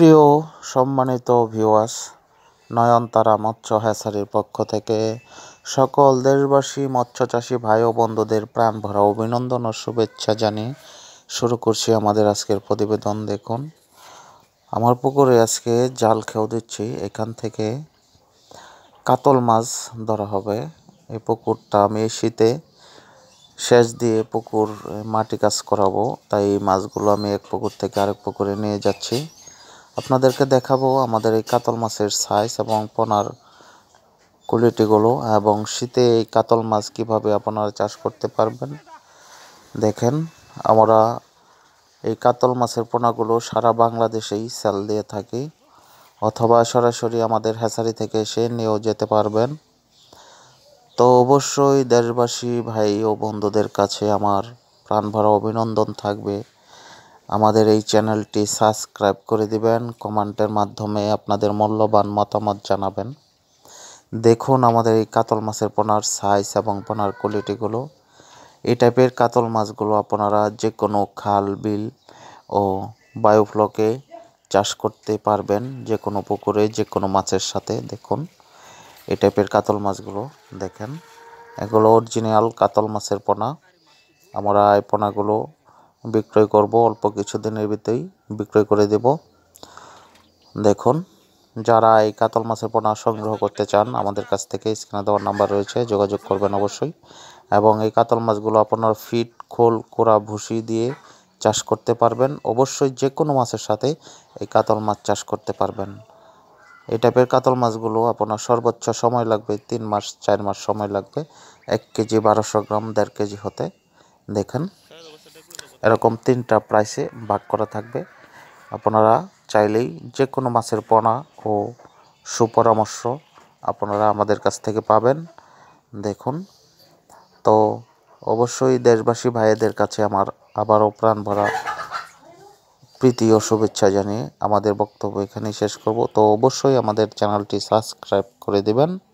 সুপ্রিয় সম্মানিত ভিউয়ার্স, নয়নতারা মৎস্য হ্যাচারির পক্ষ থেকে সকল দেশবাসী মৎস্যচাষী ভাই ও বন্ধুদের প্রাণ ভরা অভিনন্দন ও শুভেচ্ছা জানিয়ে শুরু করছি আমাদের আজকের প্রতিবেদন। দেখুন, আমার পুকুরে আজকে জাল খেয়েও দিচ্ছি। এখান থেকে কাতল মাছ ধরা হবে। এই পুকুরটা আমি এই শীতে সেচ দিয়ে পুকুর মাটি কাজ করাবো, তাই এই মাছগুলো আমি এক পুকুর থেকে আরেক পুকুরে নিয়ে যাচ্ছি। আপনাদেরকে দেখাবো আমাদের এই কাতল মাছের সাইজ এবং পোনার কোয়ালিটিগুলো, এবং শীতে এই কাতল মাছ কীভাবে আপনারা চাষ করতে পারবেন। দেখেন, আমরা এই কাতল মাছের পোনাগুলো সারা বাংলাদেশেই সেল দিয়ে থাকি, অথবা সরাসরি আমাদের হ্যাচারি থেকে এসে নিয়েও যেতে পারবেন। তো অবশ্যই দেশবাসী ভাই ও বন্ধুদের কাছে আমার প্রাণ ভরা অভিনন্দন থাকবে, আমাদের এই চ্যানেলটি সাবস্ক্রাইব করে দিবেন, কমেন্টের মাধ্যমে আপনাদের মূল্যবান মতামত জানাবেন। দেখুন আমাদের এই কাতল মাছের পোনার সাইজ এবং পোনার কোয়ালিটিগুলো। এই টাইপের কাতল মাছগুলো আপনারা যে কোনো খাল বিল ও বায়োফ্লকে চাষ করতে পারবেন, যে কোনো পুকুরে যে কোনো মাছের সাথে। দেখুন এই টাইপের কাতল মাছগুলো, দেখেন এগুলো অরিজিনাল কাতল মাছের পোনা। আমরা এই পোনাগুলো বিক্রয় করব, অল্প কিছুদিনের ভিতরেই বিক্রয় করে দেব। দেখুন, যারা এই কাতল মাছের পোনা সংগ্রহ করতে চান আমাদের কাছ থেকে স্ক্রিনে দেওয়ার নাম্বার রয়েছে, যোগাযোগ করবেন অবশ্যই। এবং এই কাতল মাছগুলো আপনার ফিট, খোল, কোড়া, ভুসি দিয়ে চাষ করতে পারবেন। অবশ্যই যে কোনো মাছের সাথে এই কাতল মাছ চাষ করতে পারবেন। এই টাইপের কাতল মাছগুলো আপনার সর্বোচ্চ সময় লাগবে 3 মাস 4 মাস সময় লাগবে 1 কেজি 1200 গ্রাম 1.5 কেজি হতে। দেখেন এরকম 3টা প্রাইসে ভাগ করা থাকবে। আপনারা চাইলেই যে কোনো মাছের পোনা ও সুপরামর্শ আপনারা আমাদের কাছ থেকে পাবেন। দেখুন, তো অবশ্যই দেশবাসী ভাইদের কাছে আমার আবারও প্রাণ ভরা প্রীতি ও শুভেচ্ছা জানিয়ে আমাদের বক্তব্য এখানেই শেষ করব। তো অবশ্যই আমাদের চ্যানেলটি সাবস্ক্রাইব করে দেবেন।